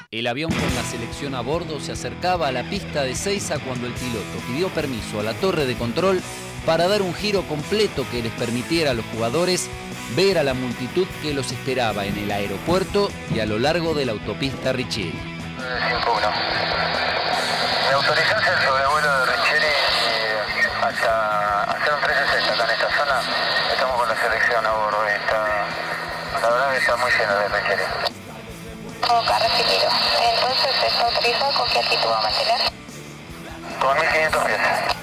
El avión con la selección a bordo se acercaba a la pista de Ezeiza cuando el piloto pidió permiso a la torre de control para dar un giro completo que les permitiera a los jugadores ver a la multitud que los esperaba en el aeropuerto y a lo largo de la autopista Riccieri. 5-1. ¿Me autorizás el sobrevuelo de Riccieri hasta hacer un 360 acá en esta zona? Estamos con la selección a bordo y la verdad que está muy lleno de Riccieri. Ok, recibido. Entonces, ¿está autorizado con qué altitud va a mantener? Con 1500 pies.